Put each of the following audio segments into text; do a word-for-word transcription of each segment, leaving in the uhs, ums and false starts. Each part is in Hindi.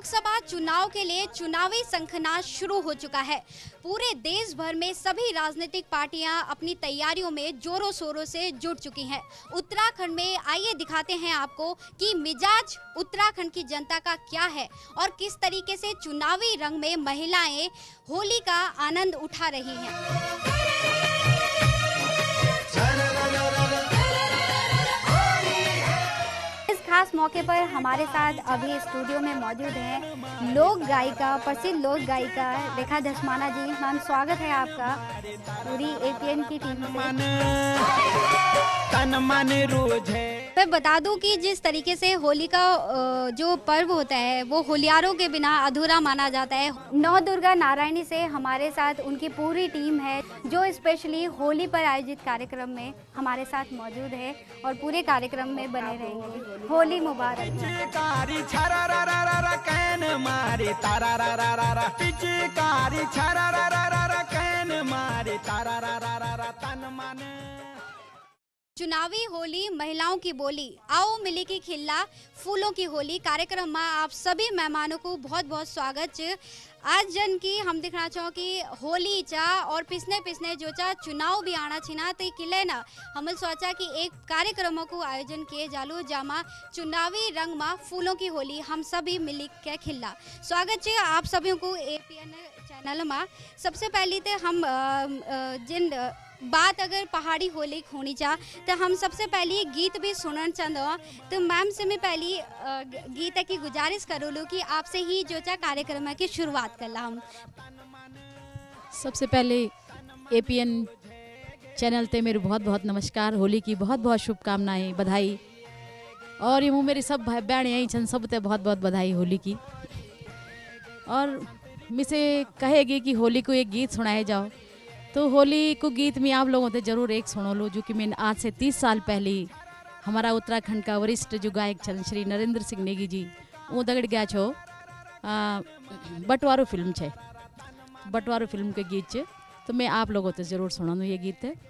लोकसभा चुनाव के लिए चुनावी शंखनाद शुरू हो चुका है। पूरे देश भर में सभी राजनीतिक पार्टियां अपनी तैयारियों में जोरों शोरों से जुट चुकी हैं। उत्तराखंड में आइए दिखाते हैं आपको कि मिजाज उत्तराखंड की जनता का क्या है और किस तरीके से चुनावी रंग में महिलाएं होली का आनंद उठा रही हैं। खास मौके पर हमारे साथ अभी स्टूडियो में मौजूद हैं लोक गायिका, प्रसिद्ध लोक गायिका रेखा धस्माना जी। मैम, स्वागत है आपका पूरी एपीएन की टीम से। मैं बता दूं कि जिस तरीके से होली का जो पर्व होता है वो होलियारों के बिना अधूरा माना जाता है। नौ दुर्गा नारायणी से हमारे साथ उनकी पूरी टीम है जो स्पेशली होली पर आयोजित कार्यक्रम में हमारे साथ मौजूद है और पूरे कार्यक्रम में बने रहेंगे। होली मुबारक। चुनावी होली महिलाओं की बोली, आओ मिली की खिल्ला फूलों की होली कार्यक्रम में आप सभी मेहमानों को बहुत बहुत स्वागत। आज जन की हम दिखना चाहो कि होली चा और पिछने पिछने जो चा चुनाव भी आना छिना तो किले ना हम सोचा कि एक कार्यक्रमों को आयोजन किए जालू जामा चुनावी रंग में फूलों की होली हम सभी मिली के खिल्ला। स्वागत है आप सभी को एपीएन चैनल में। सबसे पहले तो हम जिन बात अगर पहाड़ी होली होनी चाह तो हम सबसे पहले गीत भी सुनना चाहते। तो मैम से मैं पहली गीत की गुजारिश करूँ लूँ कि आपसे ही जो चाह कार्यक्रम की शुरुआत कर ला। हम सबसे पहले एपीएन चैनल ते मेरे बहुत बहुत नमस्कार, होली की बहुत बहुत शुभकामनाएं, बधाई। और यूँ मेरे सब भाई बहन यहीं छन सब ते बहुत बहुत बधाई होली की। और मुझसे कहेगी कि होली को एक गीत सुनाए जाओ तो होली को गीत में आप लोगों से ज़रूर एक सुनो लो जो कि मैंने आज से तीस साल पहले हमारा उत्तराखंड का वरिष्ठ जो गायक छन श्री नरेंद्र सिंह नेगी जी वो दगड़ गया छो बटवारो फिल्म छे, बटवारो फिल्म के गीत छे तो मैं आप लोगों से ज़रूर सुना ये गीत है।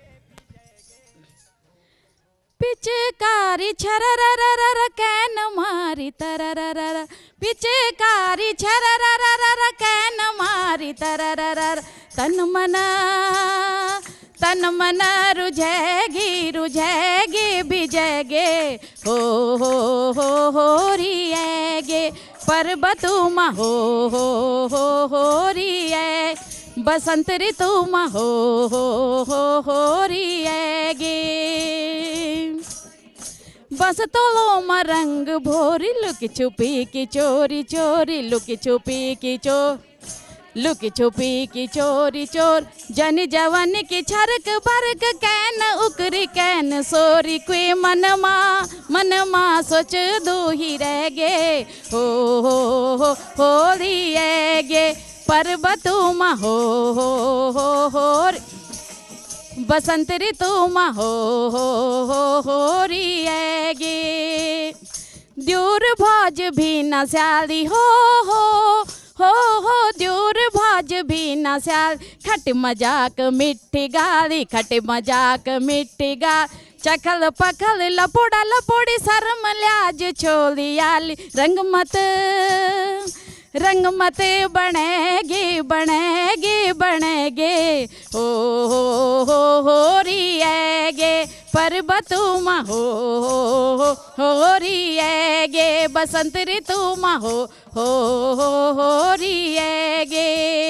पिचकारी छररररर कैन मारी तरररर, पिचकारी छररररर कैन मारी तरररर, तन मन तन मन रुझेगी रुझेगी बिजेगे हो हो हो हो रिएगे पर्वतु मा हो हो हो हो रिए बसंत ऋतु मा हो हो हो हो रिएगे बस तोलो मा रंग भोरी लुकी छुपी की चोरी चोरी लुकी छुपी की चोर लुकी छुपी की चोरी चोर जन जवन की छरक बरक कैन उकरी कैन सोरी कोई मन मा मन मा सोच दो ही रह गे हो हो हो हो रिएगे पर्वतु मा हो हो हो हो बसंत ऋतु मा हो हो हो हो रिएगे दूर भोज भी न स्याली हो हो हो हो दूर भोज भी न स्याल खट मजाक मिठी गाली खट मजाक मिठी गा चखल पखल लपोड़ा लपोड़ी शर्म लाज छोली आली रंग मत रंग मत बनेगी बनेगी बनेगे हो हो हो हो रिएगे पर्वतु मा हो हो हो रिएगे बसंत ऋतु मा हो हो हो हो रिएगे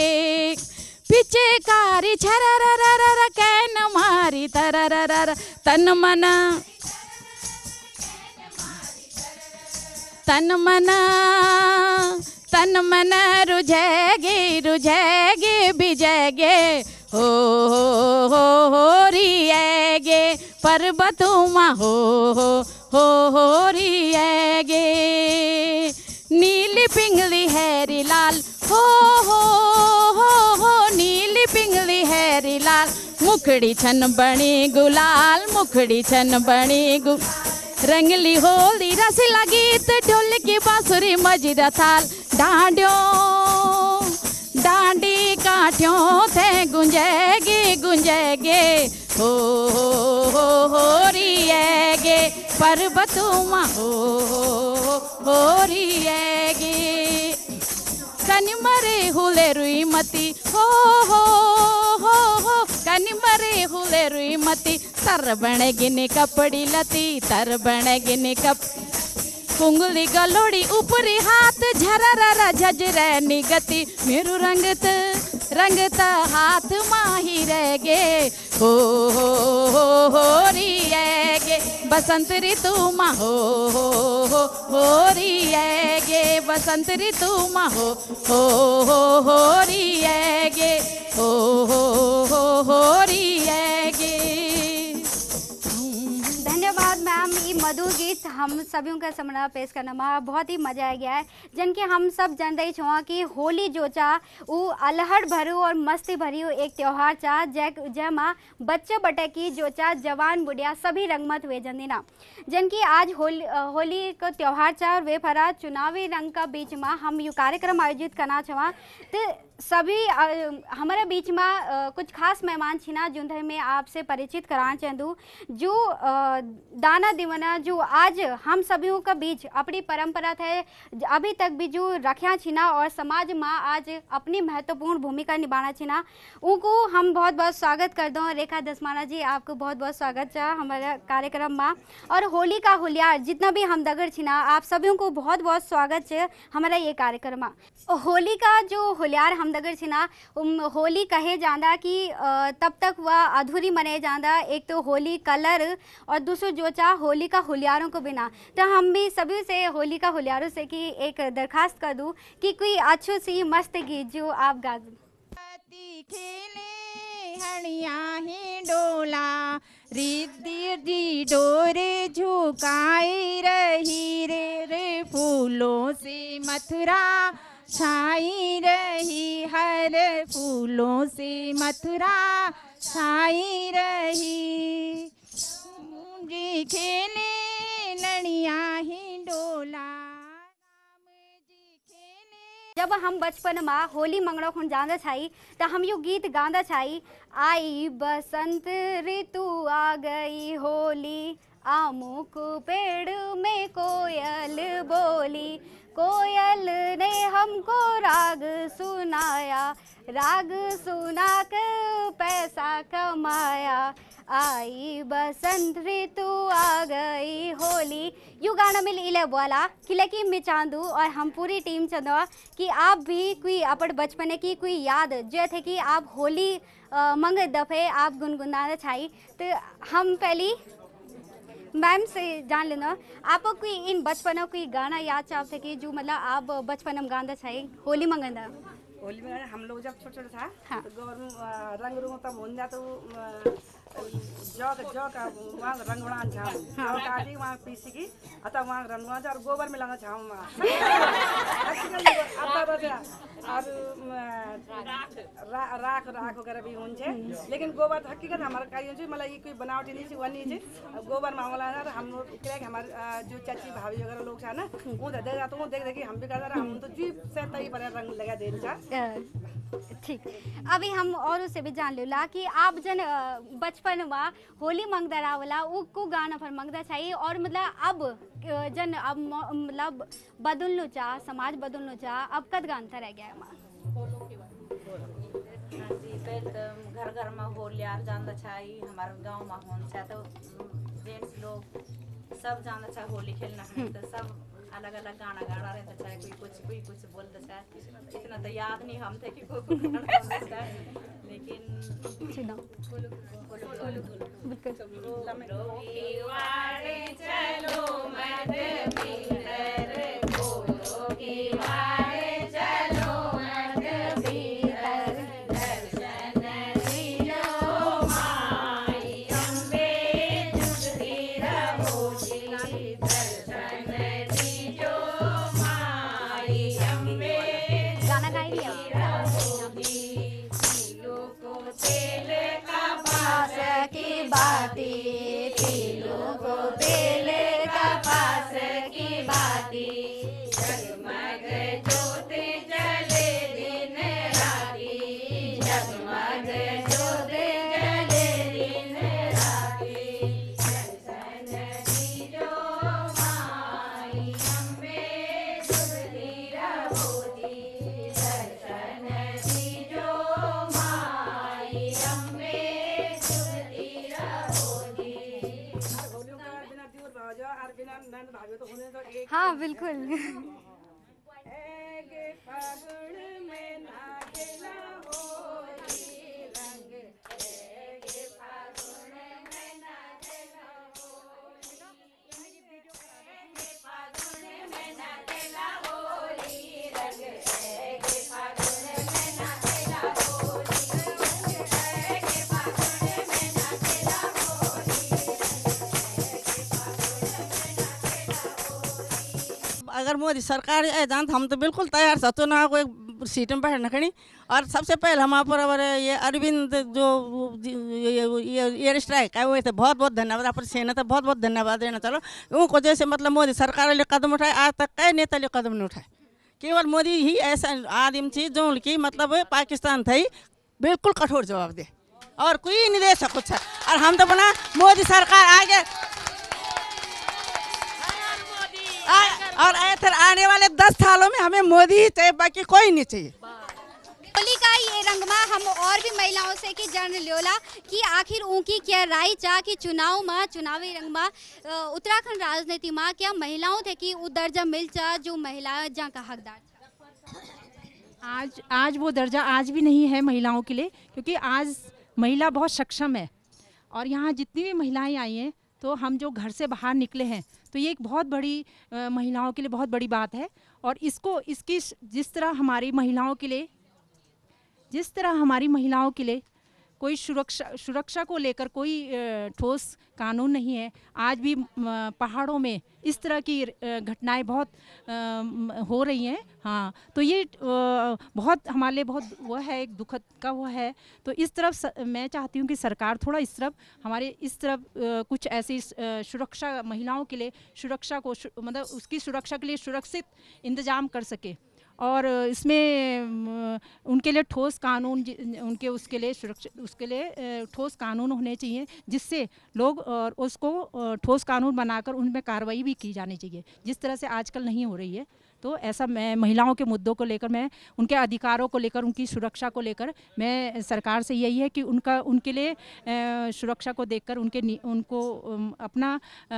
पिचकारी छररररर कैन मारी तरररर तन मन तन मन तन मन रुझेगी रुझेगी बिजेगे हो हो हो हो रिएगे पर्वतु मा हो हो हो हो रिएगे नीली पिंगली हैरी लाल हो हो हो हो नीली पिंगली हैरी लाल मुखड़ी छन बणी गुलाल मुखड़ी छन बणी गु रंगली होली रसीला गीत ढोल की बांसुरी मजीरा थाल डांडियो डांडी काठियों थे गुंजेगी गुंजेगे हो हो हो हो रिएगे पर्वतु मा हो हो हो रिएगे कनि मरे हुले रुई मती हो हो हो हो कनि मरे हुले रुई मती तर बणे गिने कपड़ी लती तर बणे गिने कप कुंगली गलोड़ी ऊपरी हाथ झररा झजरे निगति मेरू रंगत रंगत हाथ माही रह गे हो हो हो हो गे बसंत ऋतु मा हो हो हो हो गे बसंत ऋतु मा हो हो हो हो गे हो हो हो हो गे। धन्यवाद मैम, ये मधुर गीत हम सभी का सामने पेश करना में बहुत ही मजा आ गया है। जिनके हम सब जान रही छुआ कि होली जो चा वो अलहड़ भरू और मस्ती भरी एक त्योहार चा जै जैमा बच्चे बटे की जो चा जवान बुढ़िया सभी रंगमत हुए जंदीना। जिनकी आज होली होली को त्योहार चा और वे फरा चुनावी रंग का बीच में हम यू कार्यक्रम आयोजित करना छुआ तो सभी हमारे बीच में आ, कुछ खास मेहमान छिना जिन्हें मैं आपसे परिचित कराना चाहूँ जो आ, दाना दीवाना जो आज हम सभी का बीच अपनी परंपरा थे अभी तक भी जो रखा छिना और समाज में आज अपनी महत्वपूर्ण भूमिका निभाना छिना उनको हम बहुत बहुत स्वागत कर दो। रेखा दसमाना जी आपको बहुत बहुत स्वागत है हमारे कार्यक्रम में और होली का होलियार जितना भी हम दगड़ छिना आप सभी को बहुत बहुत स्वागत है हमारा ये कार्यक्रम में। होली का जो होलियार हम दगड़ छिना होली कहे जाता कि तब तक वह अधूरी मने जाता एक तो होली कलर और दूसरा जो चाह होली का होलियारों को बिना तो हम भी सभी से होली का होलियारों से कि एक दरखास्त कर दूं कि कोई अच्छी सी मस्त गीत जो आप गा खेले हणिया ही डोला रिद्धि दी डोरे झुकाई रही रे रे फूलों से मथुरा छाई रही हर फूलों से मथुरा छाई रही जी खेले लड़िया ही डोला। जब हम बचपन में होली मंगड़ा खुन जाना छाई तो हम यू गीत गाना छाई आई बसंत ऋतु आ गई होली आमों को पेड़ में कोयल बोली कोयल ने हमको राग सुनाया राग सुना कर पैसा कमाया आई बसंत ऋतु आ गई होली। यू गाना मिल इले बोला कि मैं चाहूँ और हम पूरी टीम चाहूँ कि आप भी कोई अपन बचपन की कोई याद जो थे कि आप होली मंग दफे आप गुनगुनाना चाहिए तो हम पहली मैम से जान लेना आप कोई इन बचपन कोई गाना याद चाहते कि जो मतलब आप बचपन में गाना चाहिए होली मंगंदा होली में हम लोग जब छोटे छोटे था हाँ। तो गौर रंग रूंग तब हो जाता जौ जौ का वहाँ रंग बना छाव जौ काटी वहाँ पीसी की अतः वहाँ रंग बना और गोबर में लगा छाव वहाँ और राख राख वगैरह भी होने लेकिन गोबर हकीकत हमारे का ये मतलब ये कोई बनावटी नहीं थी वो नहीं थी गोबर में वाला था हम लोग क्या कि हमारे जो चाची भाभी वगैरह लोग था ना वो दे जाते वो देख देख हम भी करते हम तो जीप से तई पर रंग लगा दे ठीक। अभी हम और उससे भी जान लो कि आप जन बचपन में होली मंगदा रावला को गाना पर मंगदा चाहिए और मतलब अब जन अब मतलब बदल लो चाह समाज बदल लो चाह अब कद गानता रह गया है घर घर में होलियार जानता चाहिए हमारे गांव में होना चाहिए तो जेंट्स लोग सब जानता चाहिए होली खेलना तो सब अलग अलग गाना गाना रहता चाहे कोई कुछ कोई कुछ बोलता चाहे इतना तो याद नहीं हम थे कि कोई कुछ गाना बोलता है लेकिन चलो मत भीतर बोलो की वारे चलो मत भीतर दर्शन दिलो माई अम्बे जुगती रहोगी दर्शन दिलो माई अम्बे गाना गा ही लिया तेल का पास की बाती पीलो को तेल का पास की बाती जगमग ज्योत जले दिन राती जगमग ज्योत जले दिन राती दर्शन दिलो माई अम्बे जुगती रहोगी बिल्कुल। अगर मोदी सरकार आ जान तो हम तो बिल्कुल तैयार था चुनाव को एक सीट में बैठने खड़ी। और सबसे पहले हम पर ये अरविंद जो एयर स्ट्राइक है वो थे बहुत बहुत धन्यवाद। अपन सेना तो बहुत बहुत धन्यवाद देना चलो उनको जैसे मतलब मोदी सरकार ने कदम उठाए आज तक कई नेता ने कदम नहीं उठाए। केवल मोदी ही ऐसा आदमी थी जो की मतलब पाकिस्तान थी बिल्कुल कठोर जवाब दे और कोई नहीं दे सकता। और हम तो बना मोदी सरकार आगे और फिर आने वाले दस सालों में हमें मोदी ही चाहिए बाकी कोई नहीं चाहिए। होली का ये रंगमा हम और भी महिलाओं से की जान लियोला कि आखिर उनकी क्या राय चाह कि चुनाव में चुनावी रंगमा उत्तराखंड राजनीति में क्या महिलाओं थे कि वो दर्जा मिल चा जो महिला जहाँ का हकदार था। आज आज वो दर्जा आज भी नहीं है महिलाओं के लिए, क्योंकि आज महिला बहुत सक्षम है। और यहाँ जितनी भी महिलाएं आई हैं तो हम जो घर से बाहर निकले हैं तो ये एक बहुत बड़ी आ, महिलाओं के लिए बहुत बड़ी बात है। और इसको इसकी जिस तरह हमारी महिलाओं के लिए जिस तरह हमारी महिलाओं के लिए कोई सुरक्षा सुरक्षा को लेकर कोई ठोस कानून नहीं है। आज भी पहाड़ों में इस तरह की घटनाएं बहुत हो रही हैं। हाँ, तो ये बहुत हमारे लिए बहुत वो है, एक दुखद का वो है। तो इस तरफ मैं चाहती हूँ कि सरकार थोड़ा इस तरफ हमारे इस तरफ कुछ ऐसी सुरक्षा महिलाओं के लिए सुरक्षा को मतलब उसकी सुरक्षा के लिए सुरक्षित इंतजाम कर सके। और इसमें उनके लिए ठोस कानून उनके उसके लिए सुरक्षित उसके लिए ठोस कानून होने चाहिए जिससे लोग और उसको ठोस कानून बनाकर उनमें कार्रवाई भी की जानी चाहिए, जिस तरह से आजकल नहीं हो रही है। तो ऐसा मैं महिलाओं के मुद्दों को लेकर, मैं उनके अधिकारों को लेकर, उनकी सुरक्षा को लेकर मैं सरकार से यही है कि उनका उनके लिए सुरक्षा को देखकर उनके उनको अपना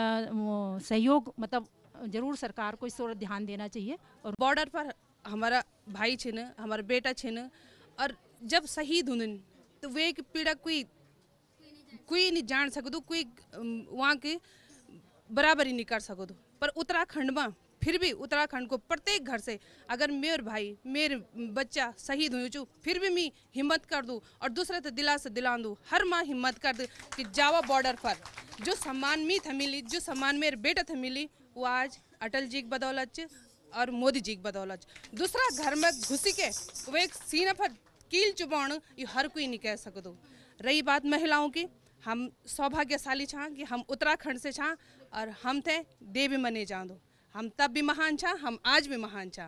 सहयोग मतलब ज़रूर सरकार को इस ओर ध्यान देना चाहिए। और बॉर्डर पर हमारा भाई छिन हमारा बेटा छिन और जब शहीद हुन तो वे की पीड़ा कोई कोई नहीं जान सकदो, कोई वहाँ की बराबरी नहीं कर सकदो। पर उत्तराखंड में फिर भी उत्तराखंड को प्रत्येक घर से अगर मेरे भाई मेरे बच्चा शहीद हुई चु फिर भी मैं हिम्मत कर दूँ और दूसरे तो दिला से दिला दूँ। हर माँ हिम्मत कर दे कि जावा बॉर्डर पर जो सम्मान मी था मिली, जो सम्मान मेरे बेटा था मिली, वो आज अटल जी की बदौलत और मोदी जी की बदौलत। दूसरा घर में घुसी के वो एक सीना पर कील चुबाण ये हर कोई नहीं कह सकदो। रही बात महिलाओं की, हम सौभाग्यशाली छा कि हम उत्तराखंड से छा और हम थे देवी मने जांदो। हम तब भी महान छा, हम आज भी महान छा।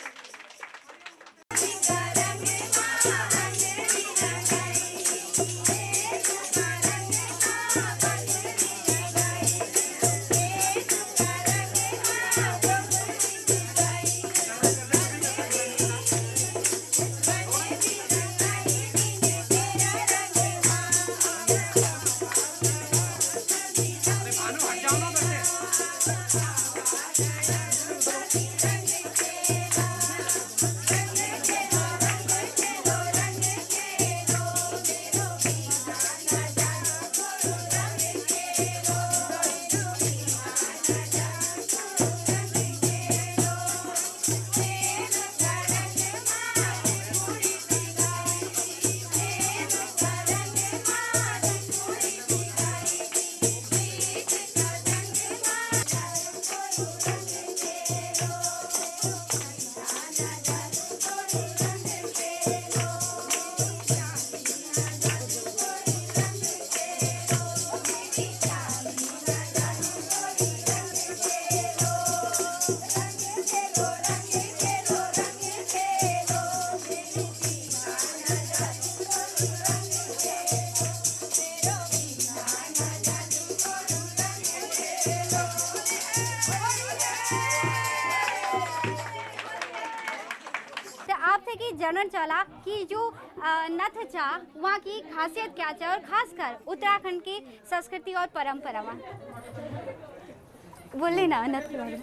जानना चला कि जो नथ चा वहाँ की खासियत क्या है और खासकर उत्तराखंड की संस्कृति और परंपरा। बोले ना नथ के बारे में।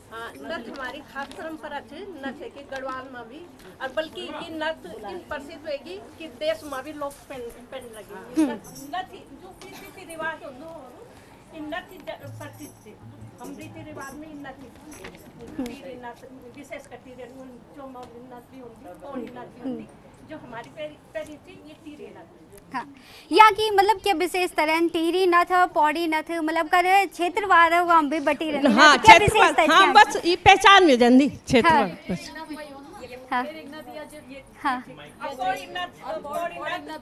हाँ, नथ हमारी खास परंपरा थी। नथ है कि गढ़वाल में भी और बल्कि की नथ इन प्रसिद्ध होगी कि देश में भी लोग पहन पहन लगे। नथ जो रीति रिवाज होनो इन नथ प्रसिद्ध थी। हम रीति रिवाज में इन नथ तीरी नथ विशेष करती रहे जो नथ भी होती पौड़ी नथ भी होती जो हमारी पहली थी ये तीरी नथ। हाँ, यहाँ की मतलब क्या विशेष तरह टीरी नथ पौड़ी नथ मतलब कर क्षेत्रवार हम भी बटी रहती हाँ, क्या विशेष तरह हाँ, बस ये पहचान मिल जाती क्षेत्रवार बस। हाँ हाँ पौड़ी नथ पौड़ी नथ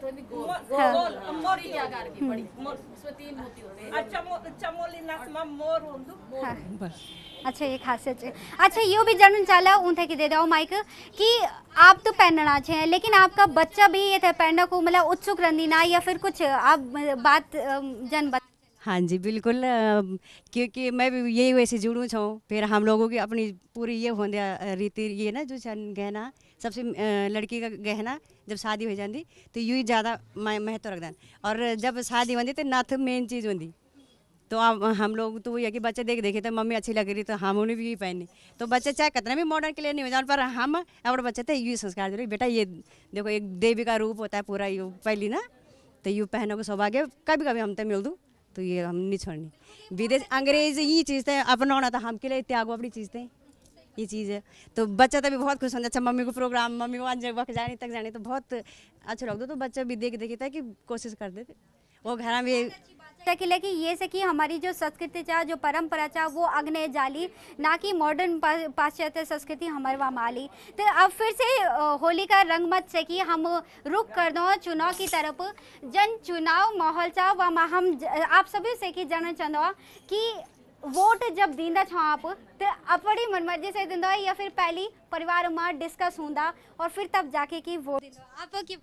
चमोली नथ में मोर होंदु बस। अच्छा ये खासियत है। अच्छा यो भी जानना चाला उनसे कि दे दो माइक कि आप तो पहनना चाहिए लेकिन आपका बच्चा भी ये थे पहनने को मतलब उत्सुक रंदी ना या फिर कुछ आप बात जन बता। हाँ जी बिल्कुल, क्योंकि मैं भी यही वैसे जुड़ूँ छूँ फिर हम लोगों की अपनी पूरी ये होंदे रीति ये ना जो गहना सबसे लड़की का गहना जब शादी हो जाती तो यू ही ज़्यादा महत्व रखता और जब शादी होती तो नथ मेन चीज़ होती तो अब हम लोग तो ये कि बच्चे देख देखे तो मम्मी अच्छी लग रही तो हम उन्हें भी पहने तो बच्चे चाहे कितना भी मॉडर्न के लिए नहीं हो जाए पर हम और बच्चे थे यू संस्कार दे बेटा ये देखो एक देवी का रूप होता है पूरा यू पहली ना तो यू पहनों को सौभाग्य कभी कभी हम तो मिल दूँ तो ये हम नहीं छोड़नी विदेश अंग्रेज ये चीज़ थे अपनाना था हम के लिए त्यागो अपनी चीज़ थे ये चीज़ है तो बच्चा तभी बहुत खुश होता अच्छा मम्मी को प्रोग्राम मम्मी को आज वक्त जाने तक जाने तो बहुत अच्छा लगता तो बच्चा भी देख देखता है कि कोशिश कर देते वो घर में कि लेकिन ये से कि हमारी जो संस्कृति चाह जो परंपरा चाह वो अग्नि जाली ना कि मॉडर्न पाश्चात्य संस्कृति हमारे वहाँ माली तो अब फिर से होली का रंगमत से कि हम रुक कर दो चुनाव की तरफ जन चुनाव माहौल चाह वहाँ हम आप सभी से कि जानना चाहता कि वोट जब दींदा छो आप तो अपनी मनमर्जी से दींदा या फिर पहली परिवार में डिस्कस होंदा और फिर तब जाके कि वोट आप की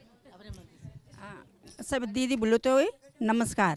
सब दीदी बोलो तो नमस्कार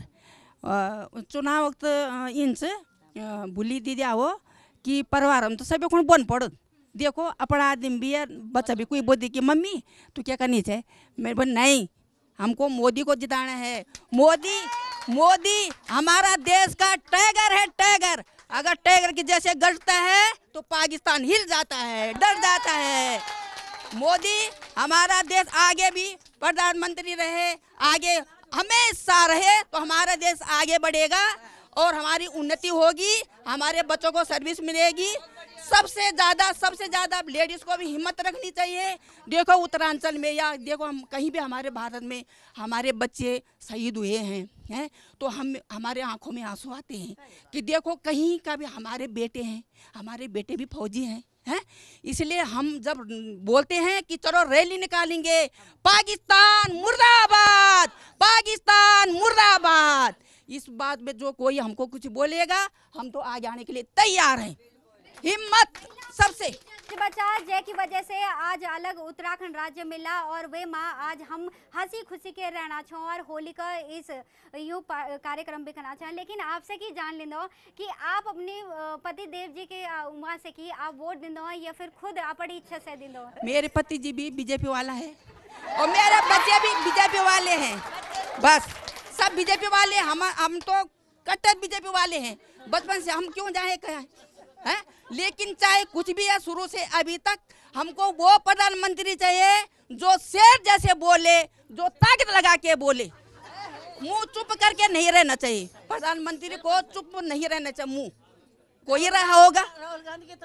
चुनाव वक्त इंच भूली दीदी आओ कि परिवार हम तो सभी को बन पड़ो देखो अपना आदमी भी है बच्चा भी कोई बोलती कि मम्मी तू क्या करनी चाहिए मेरे बोल नहीं हमको मोदी को जिताना है मोदी मोदी हमारा देश का टाइगर है टाइगर अगर टाइगर की जैसे गरजता है तो पाकिस्तान हिल जाता है डर जाता है मोदी हमारा देश आगे भी प्रधानमंत्री रहे आगे हमेशा रहे तो हमारा देश आगे बढ़ेगा और हमारी उन्नति होगी हमारे बच्चों को सर्विस मिलेगी सबसे ज़्यादा सबसे ज़्यादा लेडीज़ को भी हिम्मत रखनी चाहिए देखो उत्तरांचल में या देखो हम कहीं भी हमारे भारत में हमारे बच्चे शहीद हुए हैं हैं तो हम हमारे आंखों में आंसू आते हैं कि देखो कहीं का भी हमारे बेटे हैं हमारे बेटे भी फौजी हैं हैं इसलिए हम जब बोलते हैं कि चलो रैली निकालेंगे पाकिस्तान मुर्दाबाद पाकिस्तान मुर्दाबाद इस बात में जो कोई हमको कुछ बोलेगा हम तो आगे आने के लिए तैयार हैं हिम्मत सबसे बच्चा जय की वजह से आज अलग उत्तराखंड राज्य मिला और वे माँ आज हम हंसी खुशी के रहना छो और होली का इस यू कार्यक्रम भी करना चाहें लेकिन आपसे की जान लें दो कि आप अपने पति देव जी के वहाँ से कि आप वोट दिन दो या फिर खुद अपनी इच्छा से दिन दो मेरे पति जी भी बीजेपी वाला है और मेरे बच्चे भी बीजेपी वाले हैं बस सब बीजेपी वाले हम हम तो कट्टर बीजेपी वाले हैं बचपन से हम क्यों जाए कहें है लेकिन चाहे कुछ भी है शुरू से अभी तक हमको वो प्रधानमंत्री चाहिए जो शेर जैसे बोले जो ताकत लगा के बोले मुंह चुप करके नहीं रहना चाहिए प्रधानमंत्री को चुप नहीं रहना चाहिए मुंह कोई रहा होगा राहुल गांधी की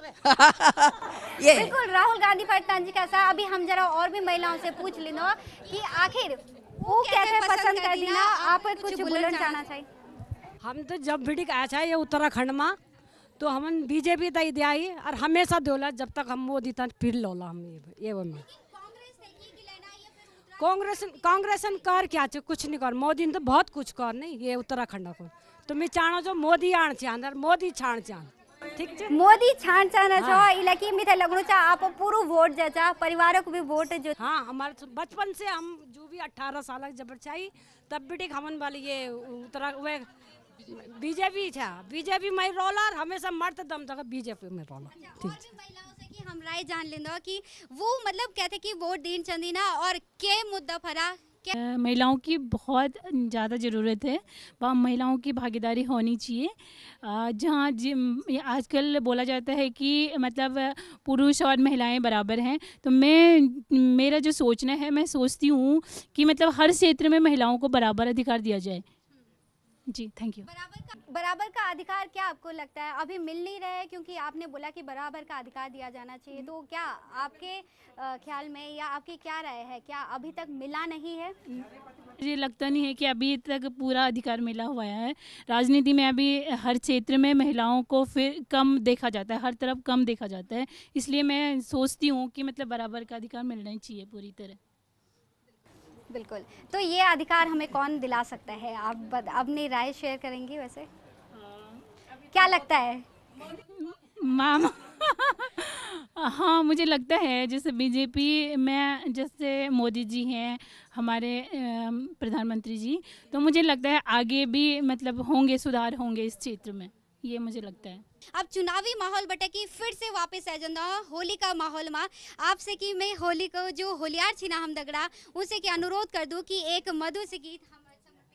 तरह ये बिल्कुल राहुल गांधी पर जी का अभी हम जरा और भी महिलाओं से पूछ लेना कि आखिर वो कैसे पसंद कर दी ना आप कुछ बोलना चाहना चाहिए हम तो जब भी आया था ये उत्तराखंड में तो हम बीजेपी तय दिया और हमेशा दोला जब तक हम मोदी तक फिर लोला हम ये ये में कांग्रेस कांग्रेस कर क्या चे कुछ नहीं कर मोदी ने तो बहुत कुछ कर नहीं ये उत्तराखंड को तो मैं चाहना जो मोदी आन चाहन और मोदी छाण चाहन ठीक है मोदी छाण चाहना छो इलाके में थे लगनो चा आप पूरा वोट जा परिवार को भी वोट जो हाँ हमारे बचपन से हम जो भी अठारह साल जब चाहिए तब भी ठीक हमन वाली ये उत्तरा वे बीजेपी था बीजेपी में रोलर हमेशा मरते दम तक बीजेपी में रोलर ठीक कि हम राय जान लेंगे कि वो मतलब कहते कि वोट दीन चंदीना और के मुद्दा फरा क्या महिलाओं की बहुत ज़्यादा ज़रूरत है, वहाँ महिलाओं की भागीदारी होनी चाहिए। अ, जहाँ जि- आजकल बोला जाता है कि मतलब पुरुष और महिलाएं बराबर हैं, तो मैं मेरा जो सोचना है, मैं सोचती हूँ कि मतलब हर क्षेत्र में महिलाओं को बराबर अधिकार दिया जाए। जी, थैंक यू। बराबर का बराबर का अधिकार क्या आपको लगता है अभी मिल नहीं रहा है? क्योंकि आपने बोला कि बराबर का अधिकार दिया जाना चाहिए, तो क्या आपके अ, ख्याल में या आपकी क्या राय है, क्या अभी तक मिला नहीं है? मुझे लगता नहीं है कि अभी तक पूरा अधिकार मिला हुआ है। राजनीति में अभी हर क्षेत्र में महिलाओं को फिर कम देखा जाता है, हर तरफ कम देखा जाता है, इसलिए मैं सोचती हूँ कि मतलब बराबर का अधिकार मिलना ही चाहिए पूरी तरह। बिल्कुल। तो ये अधिकार हमें कौन दिला सकता है? आप बत, अपनी राय शेयर करेंगी? वैसे क्या लगता है? मामा हाँ, मुझे लगता है जैसे बीजेपी में जैसे मोदी जी हैं हमारे अम, प्रधानमंत्री जी, तो मुझे लगता है आगे भी मतलब होंगे, सुधार होंगे इस क्षेत्र में, ये मुझे लगता है। अब चुनावी माहौल बटे की फिर से वापस आ जाना होली का माहौल में आपसे कि मैं होली को जो होलियार छी ना हम दगड़ा उनसे के अनुरोध कर दूं कि एक मधुर से गीत हम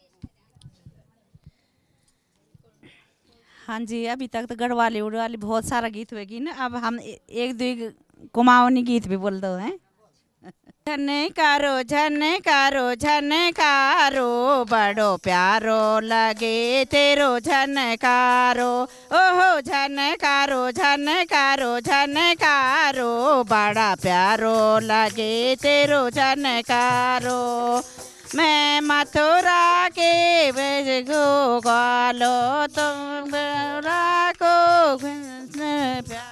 हाँ जी, अभी तक तो गढ़वाली उड़वाली बहुत सारा गीत हुएगी ना, अब हम ए- एक दो कुमाऊनी गीत भी बोल दो हैं। झनकारो झनकारो झनकारो बड़ो प्यारो लगे तेरो झनकारो, ओहो झनकारो झनकारो झनकारो बड़ा प्यारो लगे तेरो झनकारो। मैं मथुरा के बेज गो गालो तुम को प्यार,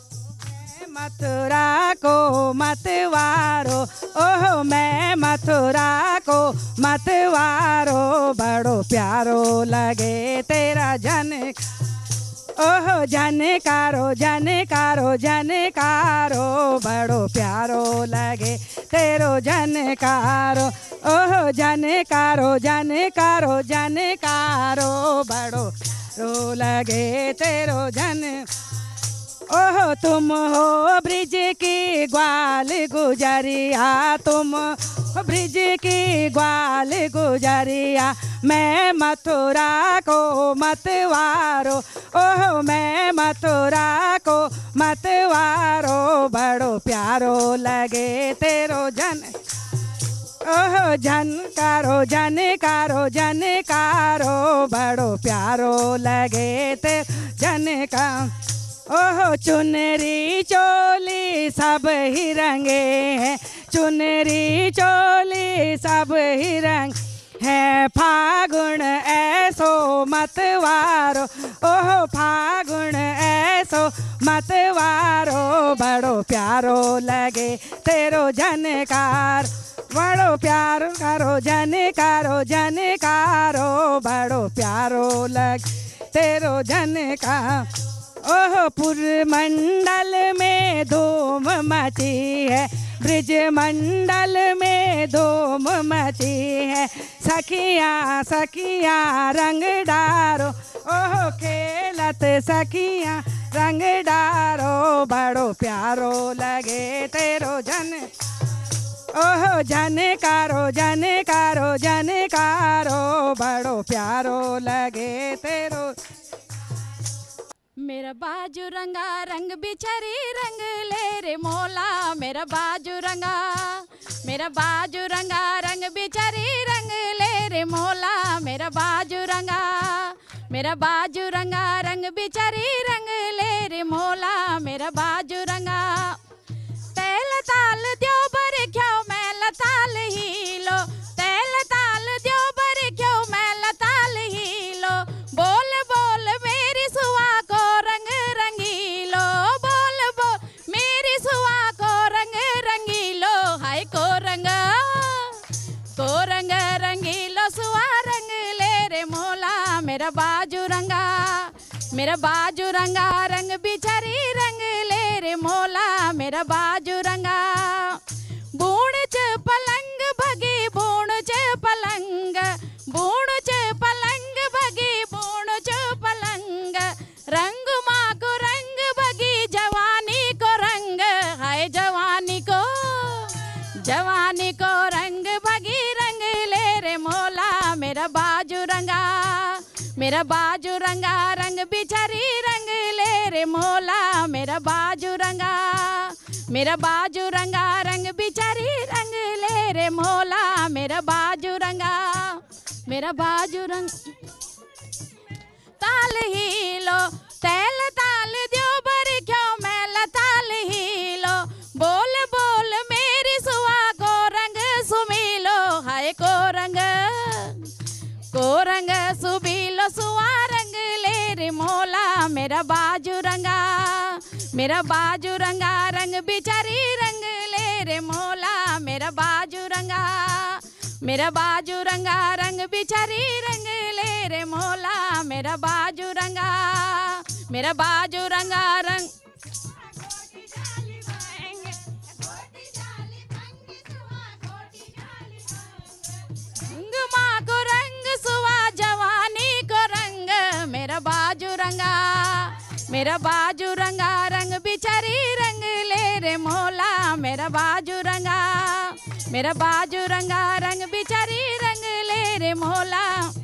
मथुरा को मतवारो, ओहो मैं मथुरा को मतवारो बड़ो प्यारो लगे तेरा जन, ओहो जनकारो जनकारो जनकारो बड़ो प्यारो लगे तेरो जनकारो, ओहो जनकारो जनकारो जनकारो बड़ो रो लगे तेरो जन, ओहो तुम हो ब्रिज की ग्वाल गुजरिया, तुम हो ब्रिज की ग्वाल गुजरिया, मैं मथुरा को मतवारो, ओहो मैं मथुरा को मतवारो बड़ो प्यारो लगे तेरो जन, ओहो झनकारो झनकारो झनकारो बड़ो प्यारो लगे तेरो झनका, ओहो चुनरी चोली सब ही रंगे हैं, चुनरी चोली सब ही रंग है, फागुन ऐसो मतवारो, ओहो फागुन ऐसो मतवारो बड़ो प्यारो लगे तेरो झनकार, बड़ो प्यारो करो झनकारो झनकारो बड़ो प्यारो लगे तेरो झनकार, ओहो पुर मंडल में धूम मची है, ब्रिज मंडल में धूम मची है, सखियाँ सखियाँ रंग डारो, ओहो खेलत सखियाँ रंग डारो बड़ो प्यारो लगे तेरो जन, ओहो झनकारो झनकारो झनकारो बड़ो प्यारो लगे तेरो। मेरा बाजू रंगा रंग बिछरी रंग ले रे मोला, मेरा बाजू रंगा मेरा बाजू रंगा रंग बिछरी रंग ले रे मोला, मेरा बाजू रंगा मेरा बाजू रंगा रंग बिछरी रंग ले रे मोला, मेरा बाजू रंगा तेल ताल द्यो बर क्यों मैं लताल ही लो, तेल ताल द्यो बर क्यों मैं लताल ही लो, बोल बोल मेरी सुआ को रंग रंगीलो, बोल बोल मेरी सुआ को रंग रंगीलो, हाय को रंग को रंग रंगीलो सुआ रंग ले रे मोला, मेरा बाजू रंगा मेरा बाजू रंगा रंग बिछरी रंग ले रे मोला, मेरा बाजू रंगा बूण च पलंग भगी बूण च पलंग बूण च पलंग भगी बूण च पलंग, रंग माँ को रंग भगी जवानी को रंग, हाय जवानी को जवानी को रंग भगी रंग मेरा बाजू रंगा, मेरा बाजू रंगा रंग बिचारी रंग ले रे मोला, मेरा बाजू रंगा, मेरा बाजू रंगा रंग बिचारी रंग ले रे मोला, मेरा बाजू रंगा, मेरा बाजू रंग। ताल हीलो तैल ताल दियो बर क्यों मैल ताल हीलो, बोल बोल मेरी सुआ को रंग सुमीलो, हाय को रंग को रंग सुबीलो सुआ रंग ले रे मोला, मेरा बाजू रंगा, मेरा बाजू रंगा रंग बिचारी रंग ले रे मोला, मेरा बाजू रंगा, मेरा बाजू रंगा रंग बिचारी रंग ले रे मोला, मेरा बाजू रंगा, मेरा बाजू रंगा रंग। माँ को रंग सुवा जवानी को रंग, मेरा बाजू रंगा, मेरा बाजू रंगा रंग बिचारी रंग ले रे मोला, मेरा बाजू रंगा, मेरा बाजू रंगा रंग बिचारी रंग ले रे मोला।